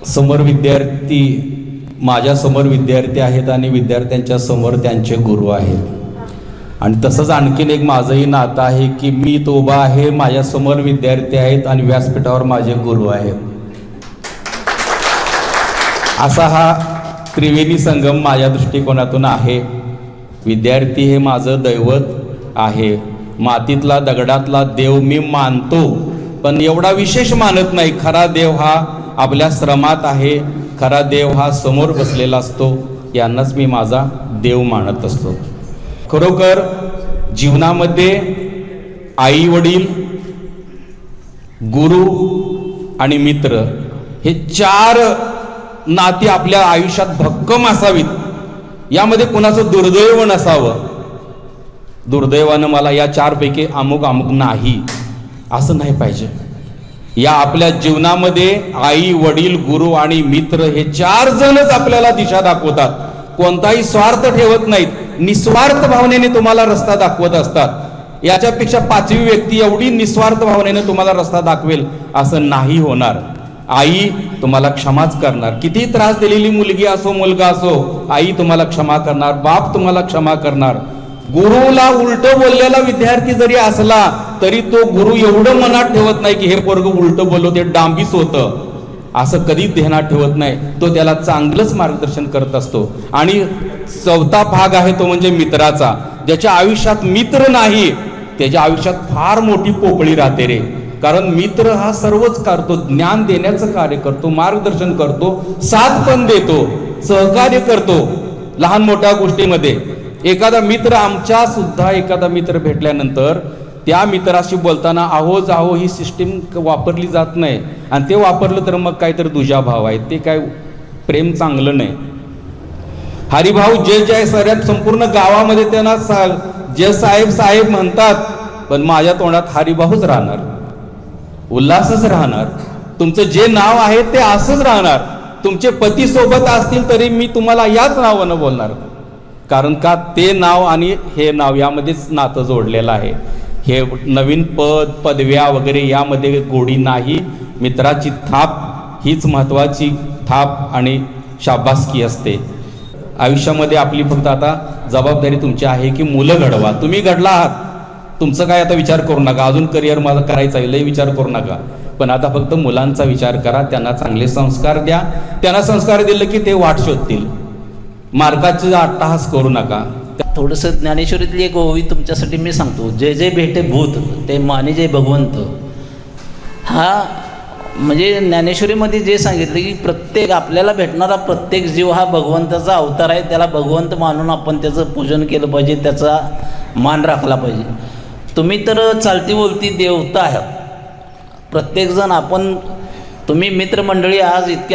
समोर विद्यार्थी, माझ्या समोर विद्यार्थी आहेत आणि विद्यार्थ्यांच्या समोर त्यांचे गुरु आहेत. आणि तसंच आणखीन एक माझंही नातं आहे की मी तो उभा आहे, माझ्या समोर विद्यार्थी आहेत आणि व्यासपीठावर माझे गुरु आहेत. असा हा त्रिवेणी संगम माझ्या दृष्टिकोनातून आहे. विद्यार्थी हे माझं दैवत आहे. मातीतला दगडातला देव मी मानतो, पण एवढा विशेष मानत नाही. खरा देव हा आपल्या श्रमात आहे. खरा देव हा समोर बसलेला असतो. यांनाच मी माझा देव मानत असतो. खरोखर जीवनामध्ये आई वडील, गुरु आणि मित्र हे चार नाती आपल्या आयुष्यात भक्कम असावीत. यामध्ये कुणाचं दुर्दैव नसावं. दुर्दैवानं मला या चारपैकी अमुक अमुक नाही असं नाही पाहिजे. या आपल्या जीवनामध्ये आई वडील गुरु आणि मित्र हे चार जणच आपल्याला दिशा दाखवतात. कोणताही स्वार्थ ठेवत नाहीत. निस्वार्थ भावनेने तुम्हाला रस्ता दाखवत असतात. याच्यापेक्षा पाचवी व्यक्ती एवढी निस्वार्थ भावनेने तुम्हाला रस्ता दाखवेल असं नाही होणार. आई तुम्हाला क्षमाच करणार. किती त्रास दिलेली मुलगी असो मुलगा असो, आई तुम्हाला क्षमा करणार. बाप तुम्हाला क्षमा करणार. गुरुला उलट बोललेला विद्यार्थी जरी असला तरी तो गुरु एवढं मनात ठेवत नाही की हे पोरग उलट बोललो ते डांबीच होतं, असं कधीच ध्यानात ठेवत नाही. तो त्याला चांगलंच मार्गदर्शन करत असतो. आणि चौथा भाग आहे तो म्हणजे मित्राचा. ज्याच्या आयुष्यात मित्र नाही त्याच्या आयुष्यात फार मोठी पोकळी राहते रे. कारण मित्र हा सर्वच करतो. ज्ञान देण्याचं कार्य करतो, मार्गदर्शन करतो, साथ पण देतो, सहकार्य करतो लहान मोठ्या गोष्टीमध्ये. एखादा मित्र, आमच्या सुद्धा एखादा मित्र भेटल्यानंतर त्या मित्राशी बोलताना अहो जाहो ही सिस्टीम वापरली जात नाही. आणि ते वापरलं तर मग काहीतरी दुजाभाव आहे, ते काय प्रेम चांगलं नाही. हरिभाऊ जय जय सऱ्यात संपूर्ण गावामध्ये त्यांना जय साहेब साहेब म्हणतात, पण माझ्या तोंडात हरिभाऊच राहणार, उल्हासच राहणार. तुमचं जे नाव आहे ते असंच राहणार. तुमचे पती सोबत असतील तरी मी तुम्हाला याच नावानं बोलणार. कारण का ते नाव आणि हे नाव यामध्येच नातं जोडलेलं आहे. हे नवीन पद पदव्या वगैरे यामध्ये गोडी नाही. मित्राची थाप हीच महत्त्वाची थाप आणि शाबासकी असते. आयुष्यामध्ये आपली फक्त आता जबाबदारी तुमची आहे की मुलं घडवा. तुम्ही घडला आहात, तुमचं काय आता विचार करू नका. अजून करिअर माझं करायचं आहे लय विचार करू नका. पण आता फक्त मुलांचा विचार करा. त्यांना चांगले संस्कार द्या. त्यांना संस्कार दिले की ते वाट शोधतील. मार्गाचा अट्टहास करू नका. थोडंसं ज्ञानेश्वरीतली एक ओवी तुमच्यासाठी मी सांगतो. जे जे भेटे भूत ते माने जे भगवंत. हा म्हणजे ज्ञानेश्वरीमध्ये जे सांगितलं की प्रत्येक आपल्याला भेटणारा प्रत्येक जीव हा भगवंताचा अवतार आहे. त्याला भगवंत मानून आपण त्याचं पूजन केलं पाहिजे, त्याचा मान राखला पाहिजे. तुम्ही तर चालती बोलती देवता आहात प्रत्येकजण. आपण तुम्ही मित्रमंडळी आज इतक्या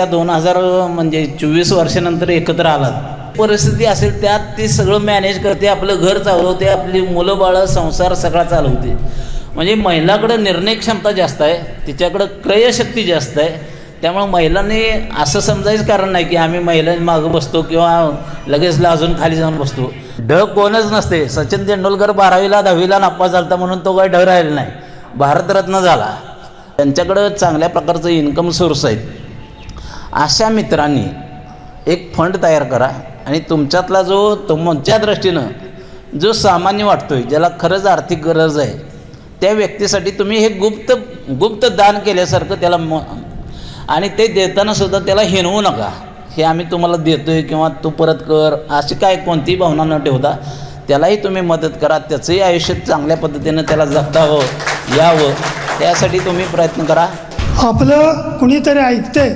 2024 वर्षानंतर एकत्र आलात. परिस्थिती असेल त्यात ती सगळं मॅनेज करते, आपलं घर चालवते, आपली मुलं बाळं संसार सगळा चालवते. म्हणजे महिलाकडं निर्णय क्षमता जास्त आहे, तिच्याकडं क्रयशक्ती जास्त आहे. त्यामुळं महिलांनी असं समजायचं कारण नाही की आम्ही महिलांनी मागं बसतो किंवा लगेच लाजून खाली जाऊन बसतो. ढ कोणच नसते. सचिन तेंडुलकर 12वीला 10वीला नापास झाला म्हणून तो काही ढ राहिला नाही, भारतरत्न झाला. त्यांच्याकडं चांगल्या प्रकारचं इन्कम सोर्स आहेत. अशा मित्रांनी एक फंड तयार करा आणि तुमच्यातला जो तुमच्या दृष्टीनं जो सामान्य वाटतोय, ज्याला खरंच आर्थिक गरज आहे, त्या व्यक्तीसाठी तुम्ही हे गुप्त दान केल्यासारखं त्याला आणि ते देताना सुद्धा त्याला हिणवू नका. हे आम्ही तुम्हाला देतोय किंवा तू परत कर अशी काय कोणतीही भावना न ठेवता त्यालाही तुम्ही मदत करा. त्याचंही आयुष्य चांगल्या पद्धतीनं त्याला जगतावं यावं त्यासाठी तुम्ही प्रयत्न करा. आपलं कुणीतरी ऐकते,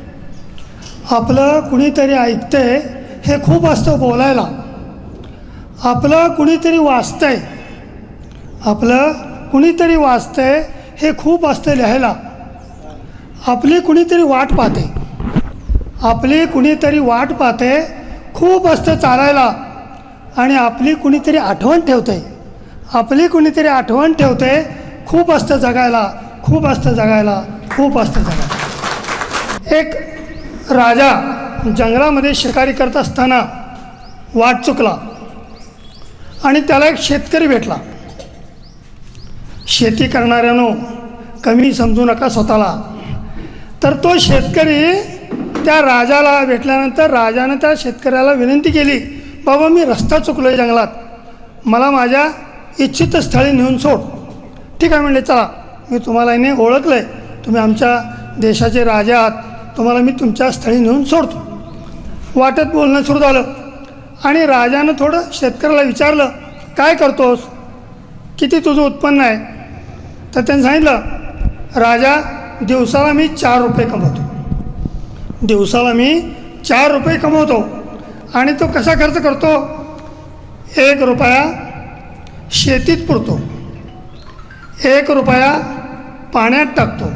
आपलं कुणीतरी ऐकते हे खूप असतं बोलायला. आपलं कुणीतरी वाचतंय, आपलं कुणीतरी वाचतंय हे खूप असतं लिहायला. आपली कुणीतरी वाट पाहते, आपली कुणीतरी वाट पाहते खूप असतं चालायला. आणि आपली कुणीतरी आठवण ठेवते, आपली कुणीतरी आठवण ठेवते खूप असतं जगायला, खूप असतं जगायला, खूप असतं जगायला. एक राजा जंगलामध्ये शिकारी करत असताना वाट चुकला आणि त्याला एक शेतकरी भेटला. शेती करणाऱ्यानो कमी समजू नका स्वतःला. तर तो शेतकरी त्या राजाला भेटल्यानंतर राजानं त्या शेतकऱ्याला विनंती केली, बाबा मी रस्ता चुकलो आहे जंगलात, मला माझ्या इच्छित स्थळी नेऊन सोड. ठीक आहे म्हणले, चला मी तुम्हाला याने ओळखलं आहे, तुम्ही आमच्या देशाचे राजा आहात, तुम्हाला मी तुमच्या स्थळी नेऊन सोडतो. वाटेत बोलणं सुरू झालं आणि राजानं थोडं शेतकऱ्याला विचारलं, काय करतोस, किती तुझं उत्पन्न आहे. तर त्यांनी सांगितलं, राजा दिवसाला मी 4 रुपये कमवतो, दिवसाला मी 4 रुपये कमवतो. आणि तो कसा खर्च करतो, 1 रुपया शेतीत पुरतो, 1 रुपया पाण्यात टाकतो,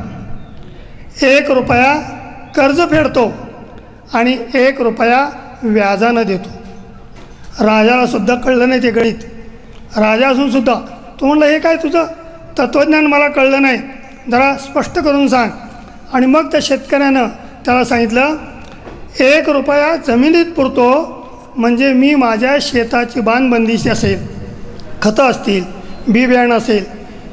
1 रुपया कर्ज फेडतो आणि 1 रुपया व्याजानं देतो. राजालासुद्धा कळलं नाही ते गणित. राजा असूनसुद्धा तो म्हणलं, हे काय तुझं तत्त्वज्ञान मला कळलं नाही, जरा स्पष्ट करून सांग. आणि मग त्या शेतकऱ्यानं त्याला सांगितलं, 1 रुपया जमिनीत पुरतो म्हणजे मी माझ्या शेताची बांधबंदीशी असेल, खतं असतील, बी बियाणं असेल,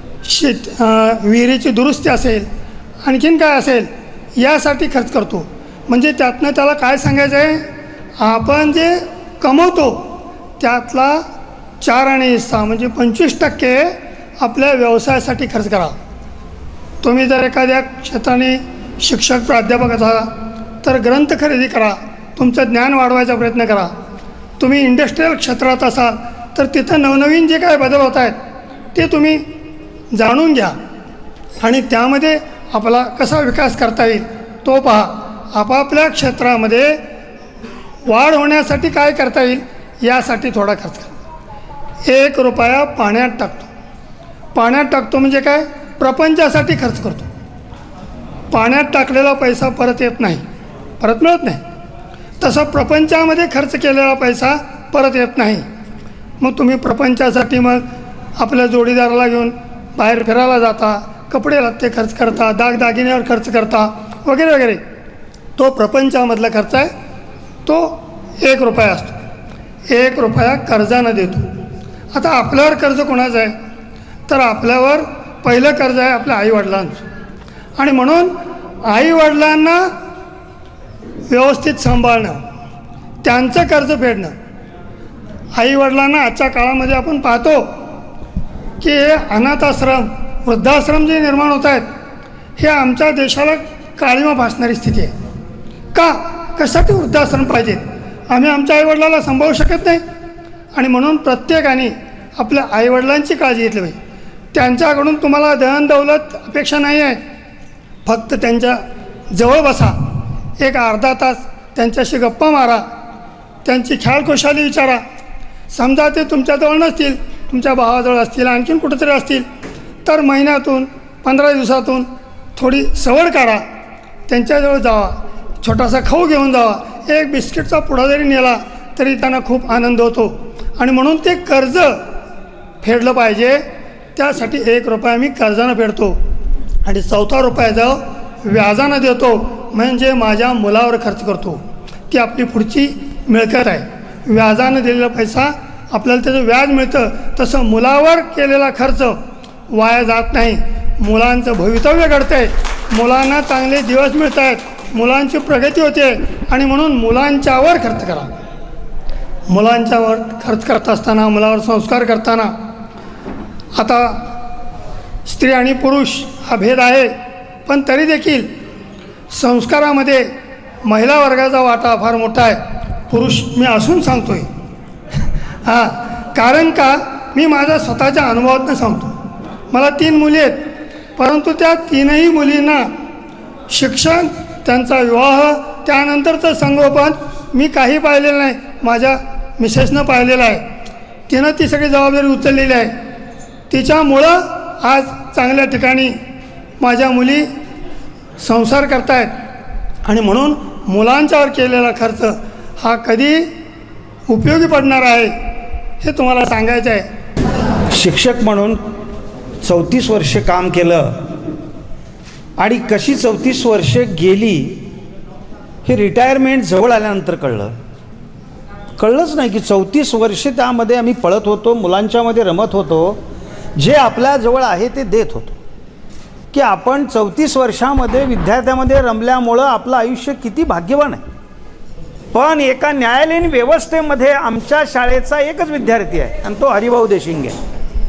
विहिरीची दुरुस्ती असेल, आणखीन काय असेल यासाठी खर्च करतो. म्हणजे त्यातनं त्याला काय सांगायचं आहे, आपण जे कमवतो त्यातला 4 आणि हिस्सा म्हणजे 25% आपल्या व्यवसायासाठी खर्च करा. तुम्ही जर एखाद्या क्षेत्राने शिक्षक प्राध्यापक असाल तर ग्रंथ खरेदी करा, तुमचं ज्ञान वाढवायचा प्रयत्न करा. तुम्ही इंडस्ट्रीयल क्षेत्रात असाल तर तिथं नवनवीन जे काय बदल होत आहेत ते तुम्ही जाणून घ्या आणि त्यामध्ये आपला कसा विकास करता येईल तो पहा. आपापल्या क्षेत्रामध्ये वाढ होण्यासाठी काय करता येईल यासाठी थोडा खर्च करा. 1 रुपया पाण्यात टाकतो, पाण्यात टाकतो म्हणजे काय, प्रपंचासाठी खर्च करतो. पाण्यात टाकलेला पैसा परत येत नाही, परत मिळत नाही. तसं प्रपंचामध्ये खर्च केलेला पैसा परत येत नाही. मग तुम्ही प्रपंचासाठी मग आपल्या जोडीदाराला घेऊन बाहेर फिरायला जाता, कपडे लत्ते खर्च करता, दागदागिन्यावर खर्च करता वगैरे वगैरे, तो प्रपंचामधला खर्च आहे, तो 1 रुपया असतो. 1 रुपया कर्जानं देतो. आता आपल्यावर कर्ज कोणाचं आहे, तर आपल्यावर पहिलं कर्ज आहे आपल्या आईवडिलांचं. आणि म्हणून आईवडिलांना व्यवस्थित सांभाळणं, त्यांचं कर्ज फेडणं. आईवडिलांना आजच्या काळामध्ये आपण पाहतो की हे अनाथाश्रम, वृद्धाश्रम जे निर्माण होत आहेत, हे आमच्या देशाला काळिमा फासणारी स्थिती आहे. का, कशासाठी वृद्धाश्रम पाहिजेत, आम्ही आमच्या आईवडिलाला सांभाळू शकत नाही. आणि म्हणून प्रत्येकाने आपल्या आईवडिलांची काळजी घेतली पाहिजे. त्यांच्याकडून तुम्हाला धन दौलत अपेक्षा नाही आहे, फक्त त्यांच्या जवळ बसा, एक अर्धा तास त्यांच्याशी गप्पा मारा, त्यांची ख्यालखुशाली विचारा. समजा ते तुमच्याजवळ नसतील, तुमच्या भावाजवळ असतील, आणखीन कुठंतरी असतील, तर महिन्यातून 15 दिवसातून थोडी सवड काढा, त्यांच्याजवळ जावा, छोटासा खाऊ घेऊन जावा, एक बिस्किटचा पुडा जरी नेला तरी त्यांना खूप आनंद होतो. आणि म्हणून ते कर्ज फेडलं पाहिजे. त्यासाठी 1 रुपया मी कर्जानं फेडतो आणि 4था रुपया जो व्याजानं देतो, म्हणजे माझ्या मुलावर खर्च करतो. ती आपली पुढची मिळकत आहे. व्याजानं दिलेला पैसा आपल्याला त्याचं व्याज मिळतं. तसं मुलावर केलेला खर्च वाया जात नाही, मुलांचं भवितव्य घडतं आहे, मुलांना चांगले दिवस मिळत आहेत, मुलांची प्रगती होते. आणि म्हणून मुलांच्यावर खर्च करा. मुलांच्यावर खर्च करत असताना, मुलावर संस्कार करताना, आता स्त्री आणि पुरुष हा भेद आहे, पण तरी देखील संस्कारामध्ये महिला वर्गाचा वाटा फार मोठा आहे. पुरुष मी असून सांगतो आहे हां, कारण का मी माझ्या स्वतःच्या अनुभवातून सांगतो. मला 3 मुली आहेत, परंतु त्या 3ही मुलींना शिक्षण, त्यांचा विवाह, त्यानंतरचं संगोपन मी काही पाहिलेलं नाही, माझ्या मिसेसनं पाहिलेलं आहे. तिनं ती सगळी जबाबदारी उचललेली आहे. तिच्यामुळं आज चांगल्या ठिकाणी माझ्या मुली संसार करतायत. आणि म्हणून मुलांच्यावर केलेला खर्च हा कधी उपयोगी पडणार आहे हे तुम्हाला सांगायचं आहे. शिक्षक म्हणून 34 वर्ष काम केलं आणि कशी 34 वर्ष गेली हे रिटायरमेंट जवळ आल्यानंतर कळलंच नाही की 34 वर्ष त्यामध्ये आम्ही पळत होतो, मुलांच्यामध्ये रमत होतो, जे आपल्याजवळ आहे ते देत होतो. की आपण 34 वर्षामध्ये विद्यार्थ्यामध्ये रमल्यामुळं आपलं आयुष्य किती भाग्यवान आहे. पण एका न्यायालयीन व्यवस्थेमध्ये आमच्या शाळेचा एकच विद्यार्थी आहे आणि तो हरिभाऊ देशिंगे आहे.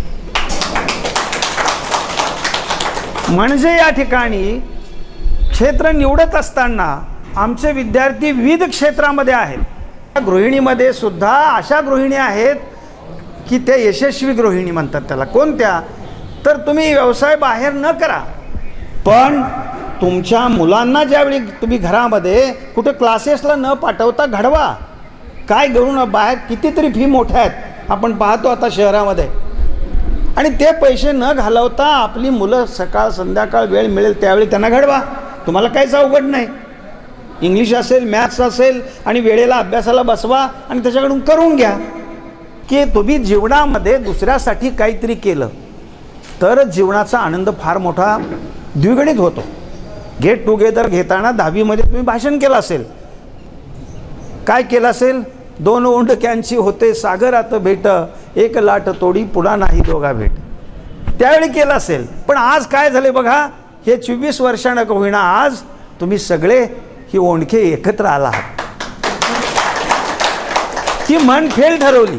म्हणजे या ठिकाणी क्षेत्र निवडत असताना आमचे विद्यार्थी विविध क्षेत्रामध्ये आहेत. गृहिणीमध्ये सुद्धा अशा गृहिणी आहेत की त्या यशस्वी गृहिणी म्हणतात त्याला. कोणत्या? तर तुम्ही व्यवसाय बाहेर न करा, पण तुमच्या मुलांना ज्यावेळी तुम्ही घरामध्ये कुठे क्लासेसला न पाठवता घडवा. काय करून बाहेर कितीतरी फी मोठ्या आहेत आपण पाहतो आता शहरामध्ये, आणि ते पैसे न घालवता आपली मुलं सकाळ संध्याकाळ वेळ मिळेल त्यावेळी त्यांना घडवा. तुम्हाला काहीच अवघड नाही. इंग्लिश असेल, मॅथ्स असेल, आणि वेळेला अभ्यासाला बसवा आणि त्याच्याकडून करून घ्या. की तुम्ही जीवनामध्ये दुसऱ्यासाठी काहीतरी केलं तर जीवनाचा आनंद फार मोठा द्विगुणित होतो. गेट टुगेदर घेताना 10वीमध्ये तुम्ही भाषण केलं असेल. काय केलं असेल? 2 ओंडक्यांची होते सागरात भेट, एक लाट तोडी पुन्हा नाही दोघा भेट. त्यावेळी केलं असेल. पण आज काय झाले बघा, हे 24 वर्षानं का होईना आज तुम्ही सगळे ही ओंडके एकत्र आला आहात. ती मन फेल ठरवली.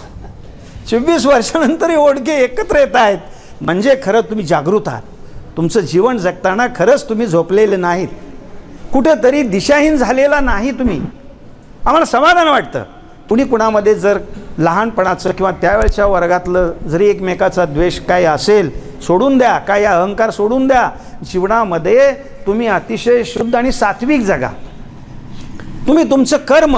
24 वर्षानंतर हे ओंडके एकत्र येत आहेत म्हणजे खरं तुम्ही जागृत आहात. तुमचं जीवन जगताना खरंच तुम्ही झोपलेले नाहीत, कुठेतरी दिशाहीन झालेला नाही तुम्ही. आम्हाला समाधान वाटतं. कुणी कुणामध्ये जर लहानपणाचं किंवा त्यावेळच्या वर्गातलं जरी एकमेकाचा द्वेष काय असेल सोडून द्या, काय अहंकार सोडून द्या. जीवनामध्ये तुम्ही अतिशय शुद्ध आणि सात्विक जगा. तुम्ही तुमचं कर्म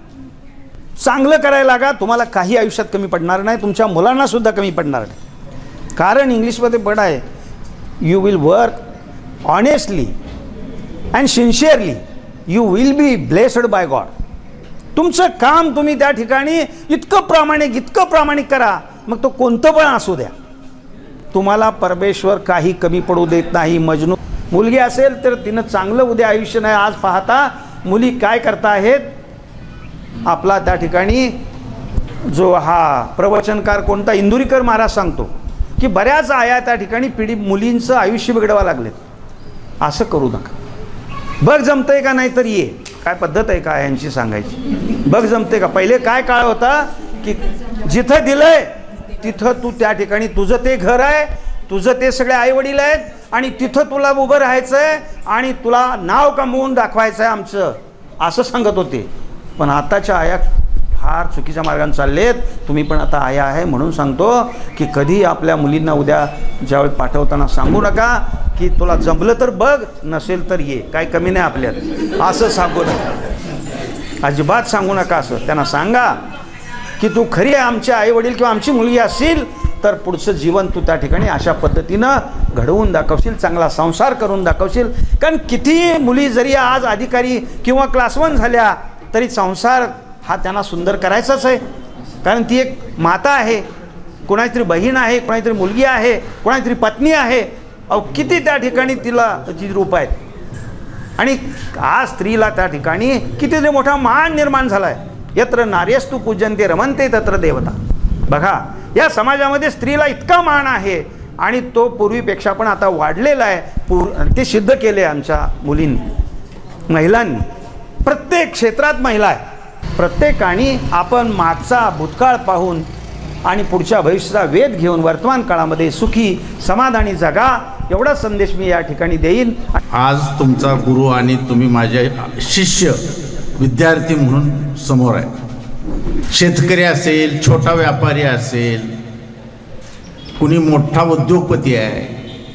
चांगलं करायला लागा. तुम्हाला काही आयुष्यात कमी पडणार नाही, तुमच्या मुलांना सुद्धा कमी पडणार नाही. कारण इंग्लिशमध्ये बड आहे, you will work honestly and sincerely, you will be blessed by God. तुमचं काम तुम्ही त्या ठिकाणी इतकं प्रामाणिक करा, मग तो कोणतं पण असू द्या, तुम्हाला परमेश्वर काही कमी पडू देत नाही. मजनू मुलगी असेल तर तिनं चांगलं उद्या आयुष्य नाही. आज पाहता मुली काय करता आहेत, आपला त्या ठिकाणी जो हा प्रवचनकार कोणता इंदुरीकर महाराज सांगतो की बऱ्याच आया त्या ठिकाणी मुलींचं आयुष्य बिघडवा लागलेत. असं करू नका. बघ जमतंय का, नाही तर ये. काय पद्धत आहे का यांची सांगायची? बघ जमते का. पहिले काय काळ होता की जिथं दिलंय तिथं तू त्या ठिकाणी तुझं ते घर आहे, तुझं ते सगळे आईवडील आहेत, आणि तिथं तुला उभं राहायचं आहे आणि तुला नाव कमवून दाखवायचं आहे आमचं, असं सांगत होते. पण आताच्या आया फार चुकीच्या मार्गाने चाललेत. तुम्ही पण आता आया आहे म्हणून सांगतो की कधी आपल्या मुलींना उद्या ज्यावेळी पाठवताना सांगू नका की तुला जमलं तर बघ, नसेल तर ये, काय कमी नाही आपल्यात, असं सांगू नका. अजिबात सांगू नका. असं त्यांना सांगा की तू खरी आहे आमचे आईवडील किंवा आमची मुलगी असेल तर पुढचं जीवन तू त्या ठिकाणी अशा पद्धतीनं घडवून दाखवशील, चांगला संसार करून दाखवशील. कारण किती मुली जरी आज अधिकारी किंवा क्लास 1 झाल्या तरी संसार हा त्यांना सुंदर करायचाच आहे. कारण ती एक माता आहे, कोणाची तरी बहीण आहे, कोणाची तरी मुलगी आहे, कोणाची तरी पत्नी आहे. अहो किती त्या ठिकाणी तिला ती रूप आहेत. आणि आज स्त्रीला त्या ठिकाणी कितीतरी मोठा मान निर्माण झाला आहे. यत्र नार्यस्तु पूजन्ते रमन्ते तत्र देवता. बघा या समाजामध्ये स्त्रीला इतका मान आहे आणि तो पूर्वीपेक्षा पण आता वाढलेला आहे. ते सिद्ध केले आमच्या मुलींनी, महिलांनी. प्रत्येक क्षेत्रात महिला आहे. प्रत्येकाने आपण मागचा भूतकाळ पाहून आणि पुढच्या भविष्याचा वेध घेऊन वर्तमान काळामध्ये सुखी समाधानी जगा, एवढा संदेश मी या ठिकाणी देईन. आज तुमचा गुरु आणि तुम्ही माझे शिष्य विद्यार्थी म्हणून समोर आहे. शेतकरी असेल, छोटा व्यापारी असेल, कुणी मोठा उद्योगपती आहे,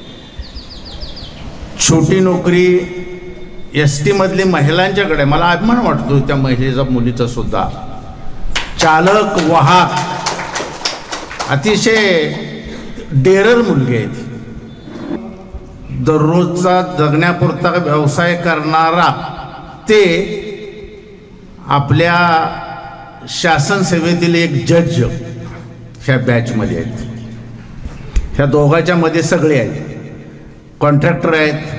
छोटी नोकरी ST मधली महिलांच्याकडे. मला अभिमान वाटतो त्या महिलेचा, मुलीचा सुद्धा. चालक, वाहक, अतिशय डेरर मुलगी आहेत. दररोजचा जगण्यापुरता व्यवसाय करणारा ते आपल्या शासन सेवेतील एक जज ह्या बॅचमध्ये आहेत. ह्या दोघांच्या मध्ये सगळे आहेत. कॉन्ट्रॅक्टर आहेत,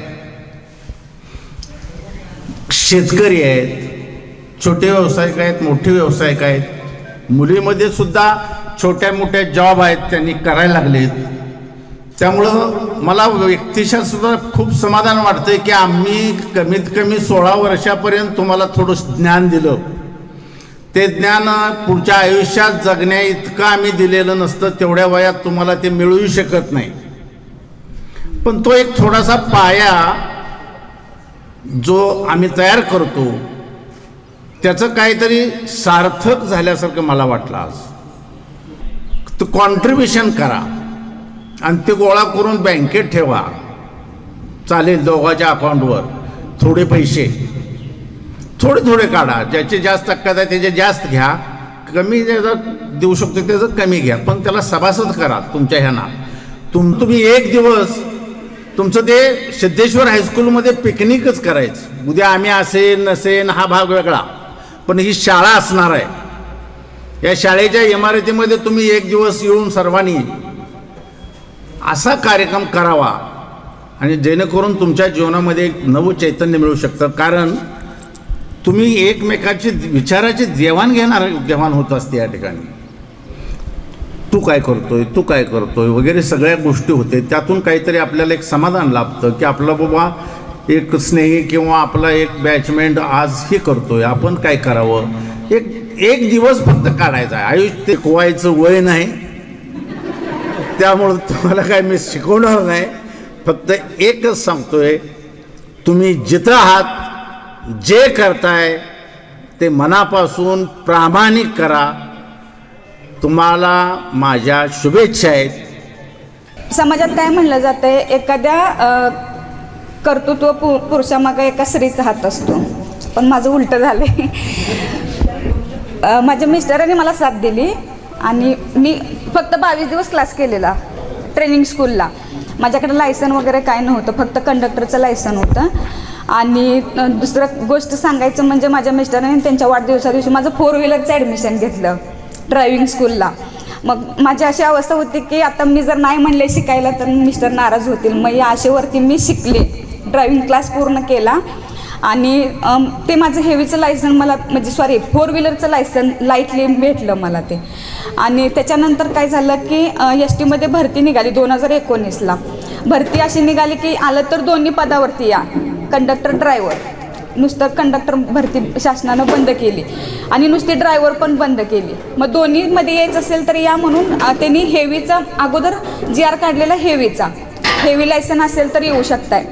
शेतकरी आहेत, छोटे व्यावसायिक आहेत, मोठे व्यावसायिक आहेत. मुलीमध्ये सुद्धा छोट्या मोठ्या जॉब आहेत त्यांनी करायला लागलेत. त्यामुळं मला व्यक्तिशः सुद्धा खूप समाधान वाटतंय की आम्ही कमीत कमी 16 वर्षापर्यंत तुम्हाला थोडं ज्ञान दिलं. ते ज्ञान पुढच्या आयुष्यात जगण्या इतकं आम्ही दिलेलं नसतं, तेवढ्या वयात तुम्हाला ते मिळूही शकत नाही. पण तो एक थोडासा पाया जो आम्ही तयार करतो त्याचं काहीतरी सार्थक झाल्यासारखं मला वाटलं. आज तो कॉन्ट्रीब्युशन करा आणि ते गोळा करून बँकेत ठेवा, चालेल. दोघांच्या अकाउंटवर थोडे पैसे थोडे थोडे काढा. ज्याचे जास्त टक्का आहे त्याचे जास्त घ्या, कमी ज्याचं देऊ शकतो त्याचं कमी घ्या, पण त्याला सभासद करा तुमच्या ह्याना. तुम्ही एक दिवस तुमचं ते सिद्धेश्वर हायस्कूलमध्ये पिकनिकच करायचं. उद्या आम्ही असेन नसेन हा भाग वेगळा, पण ही शाळा असणार आहे. या शाळेच्या इमारतीमध्ये तुम्ही एक दिवस येऊन सर्वांनी असा कार्यक्रम करावा आणि जेणेकरून तुमच्या जीवनामध्ये एक नवं चैतन्य मिळू शकतं. कारण तुम्ही एकमेकाची विचाराची देवाणघेवाण होत असते या ठिकाणी. तू काय करतोय, तू काय करतोय वगैरे सगळ्या गोष्टी होते. त्यातून काहीतरी आपल्याला एक समाधान लाभतं की आपला बाबा एक स्नेही किंवा आपला एक बॅचमेंट आज हे करतोय, आपण काय करावं. एक दिवस फक्त काढायचा आहे. आयुष्य ते शिकवायचं वय नाही, त्यामुळं तुम्हाला काय मी शिकवणार नाही. फक्त एकच सांगतोय, तुम्ही जिथं आहात जे करताय ते मनापासून प्रामाणिक करा. तुम्हाला माझ्या शुभेच्छा आहेत. समाजात काय म्हणलं जातंय, एखाद्या कर्तृत्व पुरुषामागे एका स्त्रीचा हात असतो, पण माझं उलटं झालंय. माझ्या मिस्टरांनी मला साथ दिली आणि मी फक्त 22 दिवस क्लास केलेला ट्रेनिंग स्कूलला. माझ्याकडे लायसन वगैरे काय नव्हतं, फक्त कंडक्टरचं लायसन होतं. आणि दुसरं गोष्ट सांगायचं म्हणजे माझ्या मिस्टरांनी त्यांच्या वाढदिवसा दिवशी माझं 4 व्हीलरचं ॲडमिशन घेतलं ड्रायव्हिंग स्कूलला. मग माझी अशी अवस्था होती की आता मी जर नाही म्हणले शिकायला तर मिस्टर नाराज होतील. मग या आशेवरती मी शिकले, ड्रायव्हिंग क्लास पूर्ण केला. आणि ते माझं हेवीचं लायसन मला म्हणजे 4 व्हीलरचं लायसन लाईटली भेटलं मला ते. आणि त्याच्यानंतर काय झालं की STमध्ये भरती निघाली 2019ला. भरती अशी निघाली की आलं तर दोन्ही पदावरती या, कंडक्टर ड्रायव्हर. नुसतं कंडक्टर भरती शासनानं बंद केली आणि नुसती ड्रायव्हर पण बंद केली. मग दोन्हीमध्ये यायचं असेल तर या म्हणून त्यांनी हेवीचा अगोदर GR काढलेला, हेवी लायसन असेल तर येऊ शकताय.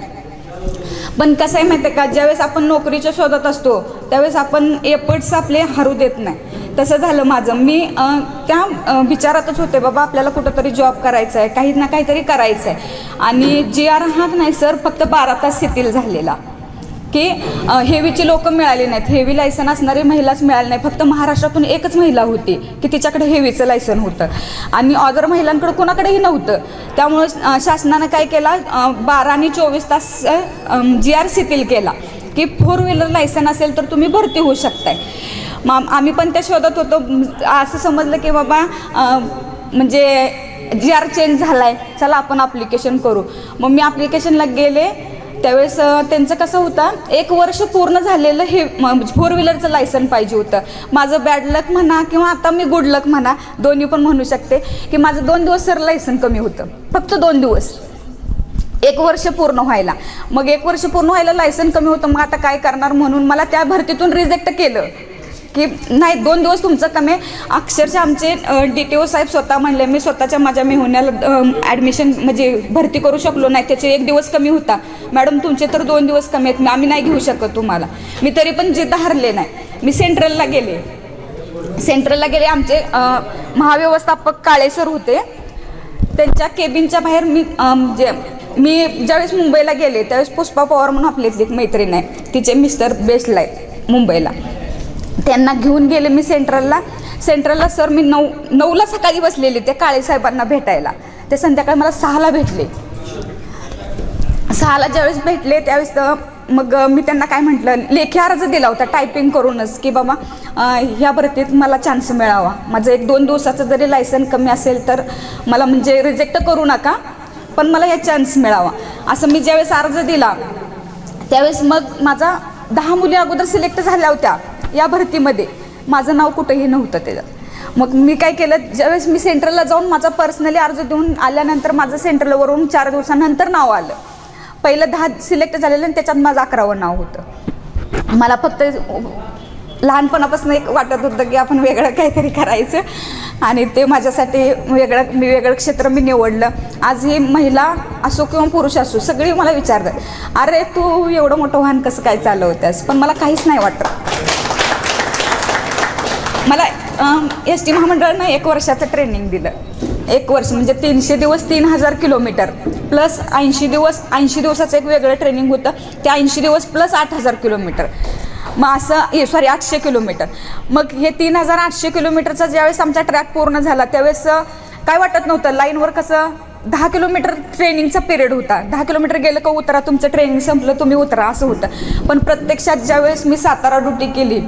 पण कसं आहे माहिती आहे का, ज्यावेळेस आपण नोकरीच्या शोधात असतो त्यावेळेस आपण एफर्ट्स आपले हरू देत नाही. तसं झालं माझं. मी त्या विचारातच होते, बाबा आपल्याला कुठंतरी जॉब करायचा आहे, काही ना काहीतरी करायचं आहे. आणि GR हा नाही सर फक्त 12 तास शिथिल झालेला की हेवीची लोकं मिळाली नाहीत, हेवी लायसन असणारी महिलाच मिळाली नाही. फक्त महाराष्ट्रातून एकच महिला होती की तिच्याकडे हेवीचं लायसन होतं आणि अदर महिलांकडे कोणाकडेही नव्हतं. त्यामुळं शासनानं काय केला, 12 आणि 24 तास GR शिथिल केला की 4 व्हीलर लायसन असेल तर तुम्ही भरती होऊ शकताय. मग आम्ही पण त्या शोधत होतो. असं समजलं की बाबा म्हणजे GR चेंज झाला आहे, चला आपण ॲप्लिकेशन करू. मग मी ॲप्लिकेशनला गेले. त्यावेळेस त्यांचं कसं होतं, 1 वर्ष पूर्ण झालेलं हे 4 व्हीलरचं लायसन पाहिजे होतं. माझं बॅड लक म्हणा किंवा आता मी गुड लक म्हणा, दोन्ही पण म्हणू शकते की माझं 2 दिवस सर लायसन कमी होतं, फक्त 2 दिवस 1 वर्ष पूर्ण व्हायला. मग 1 वर्ष पूर्ण व्हायला लायसन कमी होतं. मग आता काय करणार म्हणून मला त्या भरतीतून रिजेक्ट केलं की नाही 2 दिवस तुमचं कमी. अक्षरशः आमचे DTO साहेब स्वतः म्हणले, मी स्वतःच्या माझ्या मेहुण्याला ॲडमिशन म्हणजे भरती करू शकलो नाही, त्याचे 1 दिवस कमी होता. मॅडम तुमचे तर 2 दिवस कमी आहेत, आम्ही नाही घेऊ शकत तुम्हाला. मी तरी पण जिद्द हारले नाही. मी सेंट्रलला गेले. आमचे महाव्यवस्थापक काळे सर होते, त्यांच्या केबिनच्या बाहेर मी ज्यावेळेस मुंबईला गेले त्यावेळेस पुष्पा पवार म्हणून आपली एक मैत्रीण आहे, तिचे मिस्टर बेस्टला आहेत मुंबईला. त्यांना घेऊन गेले मी सेंट्रलला सर मी 9ला सकाळी बसलेले ते काळे साहेबांना भेटायला. ते संध्याकाळी मला 6ला भेटले. 6ला ज्यावेळेस भेटले त्यावेळेस मग मी त्यांना काय म्हटलं, लेखी अर्ज दिला होता टायपिंग करूनच की बाबा ह्या भरतीत मला चान्स मिळावा. माझं 1-2 दिवसाचं जरी लायसन कमी असेल तर मला म्हणजे रिजेक्ट करू नका, पण मला या चान्स मिळावा. असं मी ज्यावेळेस अर्ज दिला त्यावेळेस मग माझा 10 मुली अगोदर सिलेक्ट झाल्या होत्या या भरतीमध्ये. माझं नाव कुठंही नव्हतं त्याच्यात. मग मी काय केलं, ज्यावेळेस मी सेंटरला जाऊन माझा पर्सनली अर्ज देऊन आल्यानंतर माझं सेंटरवरून 4 दिवसानंतर नाव आलं. पहिलं 10 सिलेक्ट झालेलं आणि त्याच्यात माझं 11वं नाव होतं. मला फक्त लहानपणापासून एक वाटत होतं की आपण वेगळं काहीतरी करायचं आणि ते माझ्यासाठी वेगळं क्षेत्र मी निवडलं. आज ही महिला असो किंवा पुरुष असो सगळी मला विचारतात, अरे तू एवढं मोठं वाहन कसं काय चालवतेस? पण मला काहीच नाही वाटत. मला ST महामंडळानं 1 वर्षाचं ट्रेनिंग दिलं. 1 वर्ष म्हणजे 300 दिवस 3000 किलोमीटर प्लस 80 दिवसाचं एक वेगळं ट्रेनिंग होतं. ते 80 दिवस प्लस 8000 किलोमीटर. मग असं 800 किलोमीटर. मग हे 3800 किलोमीटरचा ज्यावेळेस आमचा ट्रॅक पूर्ण झाला त्यावेळेस काय वाटत नव्हतं. लाईनवर कसं 10 किलोमीटर ट्रेनिंगचा पिरियड होता. 10 किलोमीटर गेलं का उतरा, तुमचं ट्रेनिंग संपलं तुम्ही उतरा असं होतं. पण प्रत्यक्षात ज्यावेळेस मी सातारा ड्युटी केली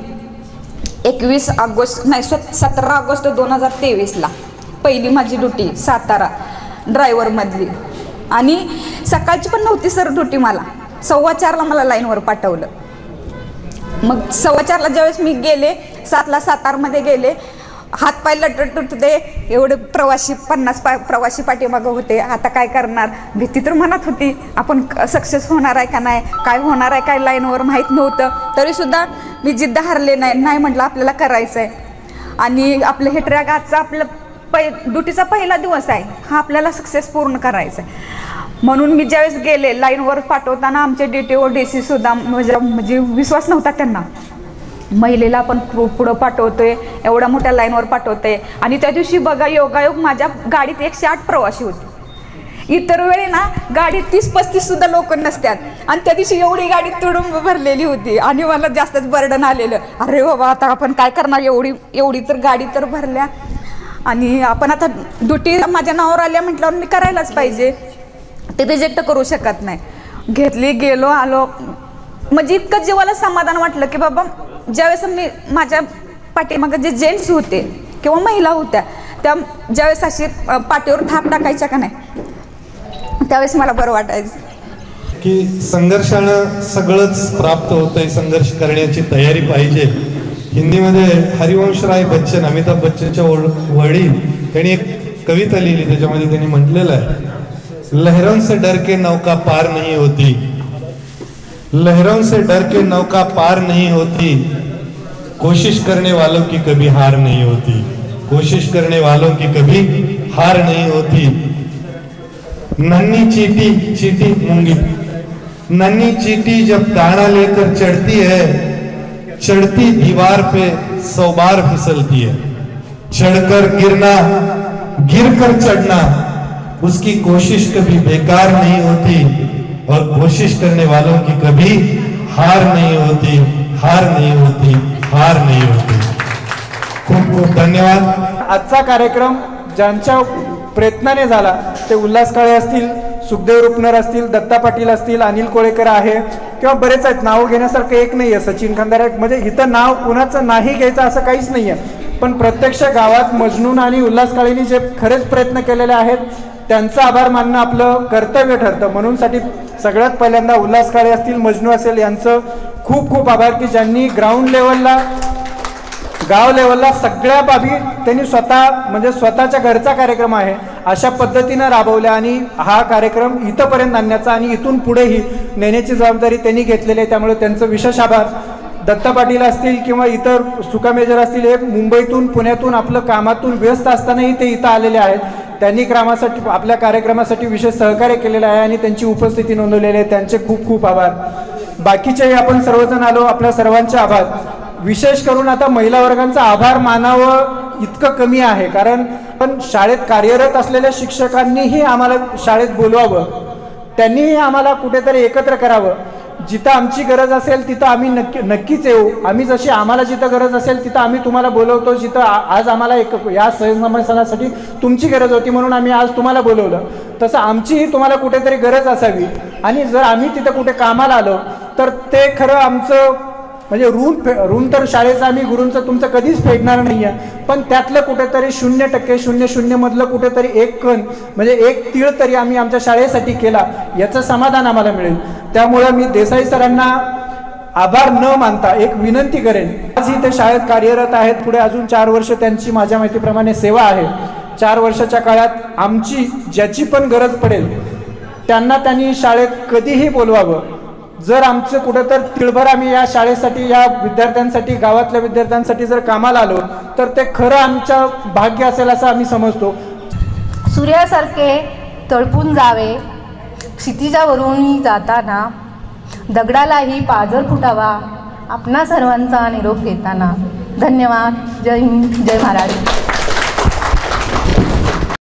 17 ऑगस्ट 2023ला पहिली माझी ड्युटी सातारा ड्रायव्हरमधली. आणि सकाळची पण नव्हती सर ड्युटी. मला 4:15ला मला लाईनवर पाठवलं. मग 4:15ला ज्यावेळेस मी गेले 7ला सातारमध्ये गेले, हातपाय लटत होते, एवढे प्रवासी 50 प्रवासी पाठीमागं होते. आता काय करणार, भीती तर मनात होती, आपण सक्सेस होणार आहे का नाही, काय होणार आहे काय लाईनवर माहीत नव्हतं. तरीसुद्धा मी जिद्द हारले नाही म्हटलं आपल्याला करायचं आहे. आणि आपलं हे ट्रॅक आजचा आपलं ड्युटीचा पहिला दिवस आहे, हा आपल्याला सक्सेस पूर्ण करायचा आहे. म्हणून मी ज्यावेळेस गेले लाईनवर पाठवताना आमचे DTO DC सुद्धा म्हणजे विश्वास नव्हता त्यांना, महिलेला आपण पुढं पाठवतोय, एवढ्या मोठ्या लाईनवर पाठवतोय. आणि त्या दिवशी बघा योगायोग माझ्या गाडीत 108 प्रवासी होते. इतर वेळी ना गाडीत 30-35 सुद्धा लोक नसतात आणि त्या दिवशी एवढी गाडी तुडुंब भरलेली होती आणि मला जास्तच बर्डन आलेलं. अरे बाबा आता आपण काय करणार, एवढी तर गाडी तर भरल्या आणि आपण आता ड्युटी माझ्या नावावर आल्या म्हटल्यावर मी करायलाच पाहिजे, ते रिजेक्ट करू शकत नाही. घेतली, गेलो, आलो. म्हणजे इतकं जीवाला समाधान वाटलं की बाबा ज्यावेळेस मी माझ्या पाठीमागं जे जेंट्स होते किंवा महिला होत्या त्या ज्यावेळेस अशी पाठीवर थाप टाकायच्या का नाही त्यावेळेस मला बरं वाटायचं की संघर्षानं सगळंच प्राप्त होतंय, संघर्ष करण्याची तयारी पाहिजे. हिंदीमध्ये हरिवंशराय बच्चन, अमिताभ बच्चनच्या वडील, त्यांनी एक कविता लिहिली, त्याच्यामध्ये त्यांनी म्हटलेलं आहे, लहरों से डर के नौका पार नहीं होती, लहरों से डर के नौका पार नहीं होती, कोशिश करने वालों की कभी हार नहीं होती, कोशिश करने वालों की कभी हार नहीं होती. नन्ही चींटी, चींटी मूंगी, नन्ही चींटी जब दाना लेकर चढ़ती है, चढ़ती दीवार पे 100 बार फिसलती है, चढ़कर गिरना, गिरकर चढ़ना, उसकी कोशिश कभी बेकार नहीं होती और कोशिश करने वालों की कभी हार नहीं होती, हार नहीं होती, हार नहीं होती. खूप खूप धन्यवाद. आजचा कार्यक्रम ज्यांच्या प्रयत्नाने झाला ते उल्हास काळे असतील, सुखदेव रुपनर असतील, दत्ता पाटील असतील, अनिल कोळेकर आहे किंवा बरेच आहेत. नाव घेण्यासारखं एक नाही आहे, सचिन खंदारे, म्हणजे इथं नाव कुणाचं नाही घ्यायचं असं काहीच नाही आहे. पण प्रत्यक्ष गावात मजनून आणि उल्हास काळेंनी जे खरेच प्रयत्न केलेले आहेत त्यांचा आभार मानणं आपलं कर्तव्य ठरतं. म्हणून सगळ्यात पहिल्यांदा उल्हास काळे असतील, मजनू असेल, यांचं खूप खूप आभार की ज्यांनी ग्राउंड लेवलला, गाव लेवलला सगळ्या बाबी त्यांनी स्वतःच्या घरचा कार्यक्रम आहे अशा पद्धतीनं राबवल्या आणि हा कार्यक्रम इथंपर्यंत आणण्याचा आणि इथून पुढेही नेण्याची जबाबदारी त्यांनी घेतलेली आहे. त्यामुळे त्यांचं विशेष आभार. दत्ता पाटील असतील किंवा इतर सुका मेजर असतील, हे मुंबईतून पुण्यातून आपलं कामातून व्यस्त असतानाही ते इथं आलेले आहेत. त्यांनी आपल्या कार्यक्रमासाठी विशेष सहकार्य केलेलं आहे आणि त्यांची उपस्थिती नोंदवलेली आहे. त्यांचे खूप खूप आभार. बाकीचेही आपण सर्वजण आलो, आपल्या सर्वांचे आभार. विशेष करून आता महिला वर्गांचा आभार मानावं इतकं कमी आहे, कारण पण शाळेत कार्यरत असलेल्या शिक्षकांनीही आम्हाला शाळेत बोलवावं, त्यांनीही आम्हाला कुठेतरी एकत्र करावं. जिथं आमची गरज असेल तिथं आम्ही नक्कीच येऊ. आम्ही जशी आम्हाला जिथं गरज असेल तिथं आम्ही तुम्हाला बोलवतो. जिथं आज आम्हाला या सहसंबंधासाठी तुमची गरज होती म्हणून आम्ही आज तुम्हाला बोलवलं, तसं आमचीही तुम्हाला कुठेतरी गरज असावी. आणि जर आम्ही तिथं कुठे कामाला आलो तर ते खरं आमचं म्हणजे ऋण तर शाळेचं आम्ही गुरूंचं तुमचं कधीच फेडणार नाही आहे, पण त्यातलं कुठेतरी 0% 0.00 मधलं कुठेतरी एक कण म्हणजे एक तीळ तरी आम्ही आमच्या शाळेसाठी केला याचं समाधान आम्हाला मिळेल. त्यामुळं मी देसाई सरांना आभार न मानता एक विनंती करेन, आजही ते शाळेत कार्यरत आहेत, पुढे अजून 4 वर्ष त्यांची माझ्या माहितीप्रमाणे सेवा आहे. 4 वर्षाच्या काळात आमची ज्याची पण गरज पडेल त्यांनी शाळेत कधीही बोलवावं. जर आमचं कुठंतर तिळभर आम्ही या शाळेसाठी, या विद्यार्थ्यांसाठी, गावातल्या विद्यार्थ्यांसाठी जर कामाला आलो तर ते खरं आमचं भाग्य असेल असं आम्ही समजतो. सूर्यासारखे तळपून जावे, क्षितिजावरून जाताना दगडालाही पाझर फुटावा, आपणा सर्वांचा निरोप घेताना. धन्यवाद. जय हिंद, जय महाराष्ट्र.